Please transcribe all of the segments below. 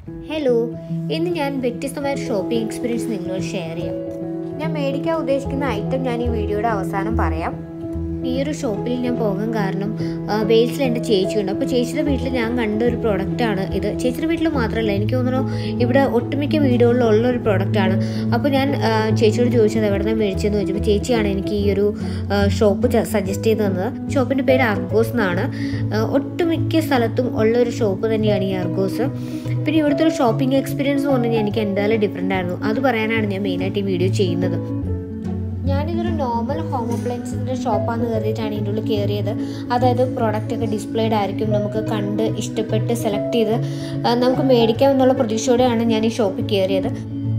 Hello, ഇന്ന് ഞാൻ വ്യത്യസ്തമായ ഷോപ്പിംഗ് എക്സ്പീരിയൻസ് നിങ്ങളോട് ഷെയർ ചെയ്യാം. ഞാൻ മേടിക്കാൻ ഉദ്ദേശിക്കുന്ന ഐറ്റം ഞാൻ ഈ വീഡിയോയുടെ അവസാനം പറയാം. ഈ ഒരു ഷോപ്പിൽ ഞാൻ പോകാൻ കാരണം വെയിൽസിൽ എൻ്റെ ചേച്ചിയുണ്ട്. അപ്പോൾ ചേച്ചിയുടെ വീട്ടിൽ ഞാൻ കണ്ട ഒരു പ്രോഡക്റ്റാണ് ഇത്. ചേച്ചിയുടെ വീട്ടിൽ മാത്രമല്ല, എനിക്ക് തോന്നുന്നു ഇവിടെ ഒട്ടുമിക്ക വീടുകളിലുള്ള ഒരു പ്രോഡക്റ്റാണ്. അപ്പോൾ ഞാൻ ചേച്ചിയോട് ചോദിച്ചത് എവിടെ നിന്നാണ് മേടിച്ചതെന്ന് ചോദിച്ചപ്പോൾ ചേച്ചിയാണ് എനിക്ക് ഈ ഒരു ഷോപ്പ് സജസ്റ്റ് ചെയ്ത് തന്നത്. ഷോപ്പിൻ്റെ പേര് ആർഗോസ് എന്നാണ്. ഒട്ടുമിക്ക സ്ഥലത്തും ഉള്ളൊരു ഷോപ്പ് തന്നെയാണ് ഈ ആർഗോസ്. പിന്നെ ഇവിടുത്തെ ഒരു ഷോപ്പിംഗ് എക്സ്പീരിയൻസ് എന്ന് പറഞ്ഞു കഴിഞ്ഞാൽ എനിക്ക് എന്തായാലും ഡിഫറെൻ്റ് ആയിരുന്നു. അത് പറയാനാണ് ഞാൻ മെയിനായിട്ട് ഈ വീഡിയോ ചെയ്യുന്നത്. ഞാനിതൊരു നോർമൽ ഹോം അപ്ലയൻസിൻ്റെ ഷോപ്പാണെന്ന് കരുതിയിട്ടാണ് ഇതിൻ്റെ ഉള്ളിൽ കയറിയത്. അതായത് പ്രോഡക്റ്റൊക്കെ ഡിസ്പ്ലേഡ് ആയിരിക്കും, നമുക്ക് കണ്ട് ഇഷ്ടപ്പെട്ട് സെലക്ട് ചെയ്ത് നമുക്ക് മേടിക്കാം എന്നുള്ള പ്രതീക്ഷയോടെയാണ് ഞാൻ ഈ ഷോപ്പിൽ കയറിയത്.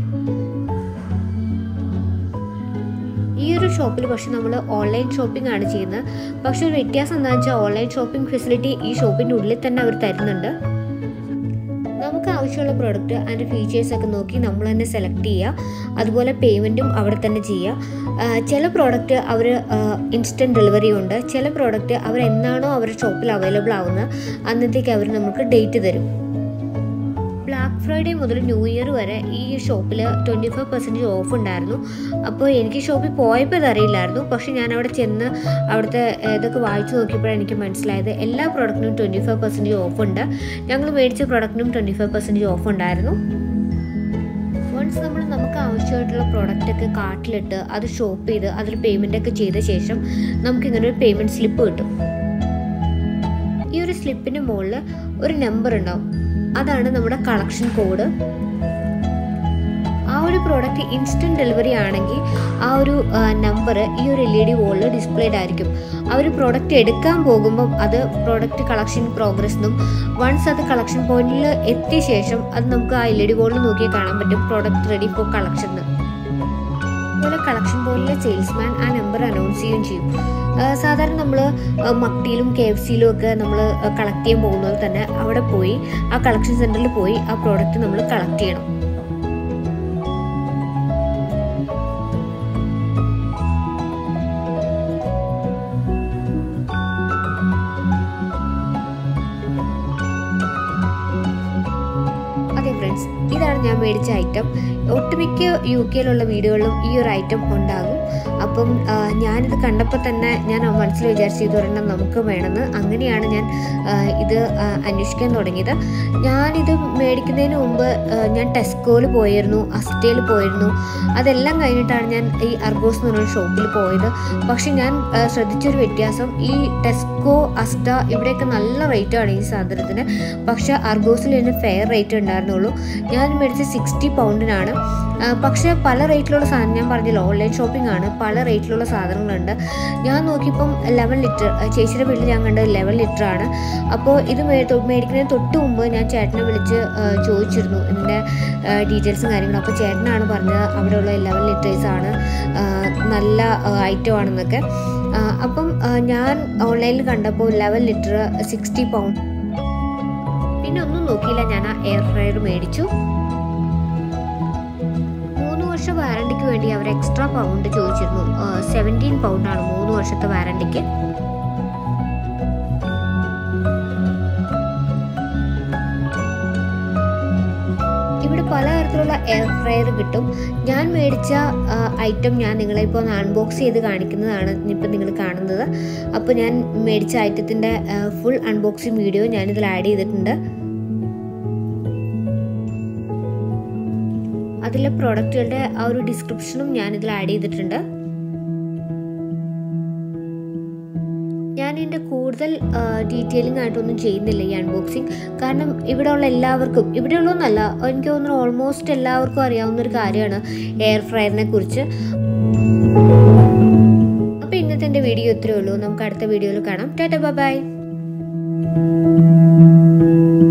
ഈ ഒരു ഷോപ്പിൽ പക്ഷെ നമ്മൾ ഓൺലൈൻ ഷോപ്പിംഗ് ആണ് ചെയ്യുന്നത്. പക്ഷെ ഒരു വ്യത്യാസം എന്താണെന്ന് വെച്ചാൽ ഓൺലൈൻ ഷോപ്പിംഗ് ഫെസിലിറ്റി ഈ ഷോപ്പിൻ്റെ ഉള്ളിൽ തന്നെ അവർ തരുന്നുണ്ട്. നമുക്ക് ആവശ്യമുള്ള പ്രോഡക്റ്റ് അതിൻ്റെ ഫീച്ചേഴ്സൊക്കെ നോക്കി നമ്മൾ തന്നെ സെലക്ട് ചെയ്യുക. അതുപോലെ പേയ്മെൻറ്റും അവിടെ തന്നെ ചെയ്യുക. ചില പ്രോഡക്റ്റ് അവർ ഇൻസ്റ്റൻറ്റ് ഡെലിവറി ഉണ്ട്. ചില പ്രോഡക്റ്റ് അവർ എന്നാണോ അവരുടെ ഷോപ്പിൽ അവൈലബിൾ ആവുന്നത് അന്നത്തേക്ക് അവർ നമുക്ക് ഡേറ്റ് തരും. ബ്ലാക്ക് ഫ്രൈഡേ മുതൽ ന്യൂ ഇയർ വരെ ഈ ഷോപ്പിൽ 25% ഓഫ് ഉണ്ടായിരുന്നു. അപ്പോൾ എനിക്ക് ഷോപ്പിൽ പോയപ്പോൾ ഇതറിയില്ലായിരുന്നു. പക്ഷേ ഞാൻ അവിടെ ചെന്ന് അവിടുത്തെ ഇതൊക്കെ വായിച്ചു നോക്കിയപ്പോഴാണ് എനിക്ക് മനസ്സിലായത് എല്ലാ പ്രോഡക്റ്റിനും 25% ഓഫ് ഉണ്ട്. ഞങ്ങൾ മേടിച്ച പ്രോഡക്റ്റിനും 25% ഓഫ് ഉണ്ടായിരുന്നു. വൺസ് നമുക്ക് ആവശ്യമായിട്ടുള്ള പ്രോഡക്റ്റൊക്കെ കാർട്ടിലിട്ട് അത് ഷോപ്പ് ചെയ്ത് അതിൽ പേയ്മെൻറ്റൊക്കെ ചെയ്ത ശേഷം നമുക്കിങ്ങനെ ഒരു പേയ്മെൻറ്റ് സ്ലിപ്പ് കിട്ടും. ഈ ഒരു സ്ലിപ്പിന് മുകളിൽ ഒരു നമ്പർ ഉണ്ടാവും. അതാണ് നമ്മുടെ കളക്ഷൻ കോഡ്. ആ ഒരു പ്രോഡക്റ്റ് ഇൻസ്റ്റൻറ്റ് ഡെലിവറി ആണെങ്കിൽ ആ ഒരു നമ്പർ ഈ ഒരു LED വോളിൽ ഡിസ്പ്ലേഡ് ആയിരിക്കും. അവർ പ്രോഡക്റ്റ് എടുക്കാൻ പോകുമ്പം അത് പ്രോഡക്റ്റ് കളക്ഷൻ പ്രോഗ്രസ് എന്നും, വൺസ് അത് കളക്ഷൻ പോയിന്റിൽ എത്തിയ ശേഷം അത് നമുക്ക് ആ LED വോളിൽ നോക്കിയാൽ കാണാൻ പറ്റും പ്രോഡക്റ്റ് റെഡി ഫോർ കളക്ഷൻ എന്ന്. അതുപോലെ കളക്ഷൻ പോയിന്റിലെ സെയിൽസ്മാൻ ആ നമ്പർ അനൗൺസ് ചെയ്യുകയും ചെയ്യും. സാധാരണ നമ്മൾ മക്ടിയിലും KFCയിലും ഒക്കെ നമ്മൾ കളക്ട് ചെയ്യാൻ പോകുന്നത് തന്നെ അവിടെ പോയി ആ കളക്ഷൻ സെൻറ്ററിൽ പോയി ആ പ്രോഡക്റ്റ് നമ്മൾ കളക്ട് ചെയ്യണം. അതെ ഫ്രണ്ട്സ്, ഇതാണ് ഞാൻ മേടിച്ച ഐറ്റം. ഒട്ടുമിക്ക UK-യിലുള്ള വീടുകളിലും ഈ ഒരു ഐറ്റം ഉണ്ടാകും. അപ്പം ഞാനിത് കണ്ടപ്പോൾ തന്നെ ഞാൻ മനസ്സിൽ വിചാരിച്ചു ഇതൊരെണ്ണം നമുക്ക് വേണമെന്ന്. അങ്ങനെയാണ് ഞാൻ ഇത് അന്വേഷിക്കാൻ തുടങ്ങിയത്. ഞാനിത് മേടിക്കുന്നതിന് മുമ്പ് ഞാൻ ടെസ്കോയിൽ പോയിരുന്നു, അസ്റ്റയിൽ പോയിരുന്നു. അതെല്ലാം കഴിഞ്ഞിട്ടാണ് ഞാൻ ഈ അർഗോസ് എന്ന് പറഞ്ഞൊരു ഷോപ്പിൽ പോയത്. പക്ഷെ ഞാൻ ശ്രദ്ധിച്ചൊരു വ്യത്യാസം, ഈ ടെസ്കോ, അസ്റ്റ ഇവിടെയൊക്കെ നല്ല റേറ്റാണ് ഈ സാധനത്തിന്. പക്ഷെ അർഗോസിൽ ഇതിന് ഫെയർ റേറ്റ് ഉണ്ടായിരുന്നുള്ളൂ. ഞാൻ മേടിച്ചത് 60 പൗണ്ടിനാണ്. പക്ഷേ പല റേറ്റിലുള്ള സാധനം, ഞാൻ പറഞ്ഞില്ല ഓൺലൈൻ ഷോപ്പിംഗ് ആണ്, പല റേറ്റിലുള്ള സാധനങ്ങളുണ്ട്. ഞാൻ നോക്കിയപ്പം 11 ലിറ്റർ, ചേച്ചിയുടെ വീട്ടിൽ ഞാൻ കണ്ടത് 11 ലിറ്റർ ആണ്. അപ്പോൾ ഇത് മേടിക്കുന്നതിന് തൊട്ട് മുമ്പ് ഞാൻ ചേട്ടനെ വിളിച്ച് ചോദിച്ചിരുന്നു ഇതിൻ്റെ ഡീറ്റെയിൽസും കാര്യങ്ങളും. അപ്പോൾ ചേട്ടനാണ് പറഞ്ഞത് അവിടെയുള്ള 11 ലിറ്റേഴ്സാണ്, നല്ല ഐറ്റം ആണെന്നൊക്കെ. അപ്പം ഞാൻ ഓൺലൈനിൽ കണ്ടപ്പോൾ 11 ലിറ്റർ 60 പൗണ്ട്. പിന്നെ ഒന്നും നോക്കിയില്ല, ഞാൻ ആ എയർ ഫ്രയർ മേടിച്ചു. 3 വർഷം വാറണ്ടിക്ക് വേണ്ടി അവർ എക്സ്ട്രാ പൗണ്ട് ചോദിച്ചിരുന്നു. 17 പൗണ്ടാണ് 3 വർഷത്തെ വാറണ്ടിക്ക്. ഇവിടെ പലതരത്തിലുള്ള എയർ ഫ്രയർ കിട്ടും. ഞാൻ മേടിച്ച ഐറ്റം ഞാൻ നിങ്ങളെ ഇപ്പോൾ ഒന്ന് അൺബോക്സ് ചെയ്ത് കാണിക്കുന്നതാണ് ഇപ്പം നിങ്ങൾ കാണുന്നത്. അപ്പോൾ ഞാൻ മേടിച്ച ഐറ്റത്തിൻ്റെ ഫുൾ അൺബോക്സിങ് വീഡിയോ ഞാനിതിൽ ആഡ് ചെയ്തിട്ടുണ്ട്. അതിലെ പ്രോഡക്റ്റുകളുടെ ആ ഒരു ഡിസ്ക്രിപ്ഷനും ഞാനിതിൽ ആഡ് ചെയ്തിട്ടുണ്ട്. ഞാൻ ഇതിൻ്റെ കൂടുതൽ ഡീറ്റെയിലിംഗ് ആയിട്ടൊന്നും ചെയ്യുന്നില്ല ഈ അൺബോക്സിങ്. കാരണം ഇവിടെയുള്ള എല്ലാവർക്കും, ഇവിടെയുള്ളതെന്നല്ല എനിക്ക് തോന്നുന്നു ഓൾമോസ്റ്റ് എല്ലാവർക്കും അറിയാവുന്നൊരു കാര്യമാണ് എയർ ഫ്രയറിനെ കുറിച്ച്. അപ്പോൾ ഇന്നത്തെ എൻ്റെ വീഡിയോ ഇത്രയേ ഉള്ളൂ. നമുക്ക് അടുത്ത വീഡിയോയിൽ കാണാം. Tata, bye by.